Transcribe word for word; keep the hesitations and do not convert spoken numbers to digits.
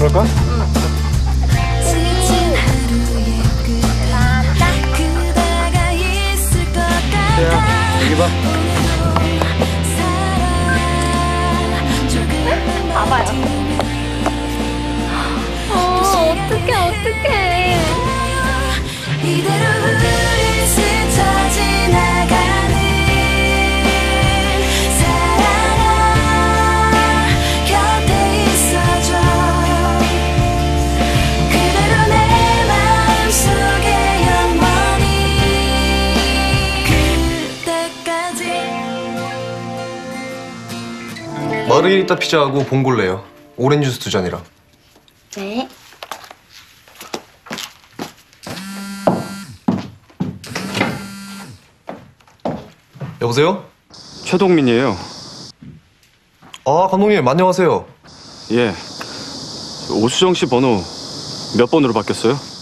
그럴까? 응. 야, 여기 봐. 봐봐요. 어, 어떡해, 어떡해. 이대로 우리 스쳐 지나가는 사랑아, 곁에 있어줘. 그대로 내 마음속에 영원히 그때까지. 마르게리따 피자하고 봉골레요. 오렌지 주스 두 잔이랑. 네. 여보세요? 최동민이에요. 아, 감독님 안녕하세요. 예. 오수정 씨 번호 몇 번으로 바뀌었어요?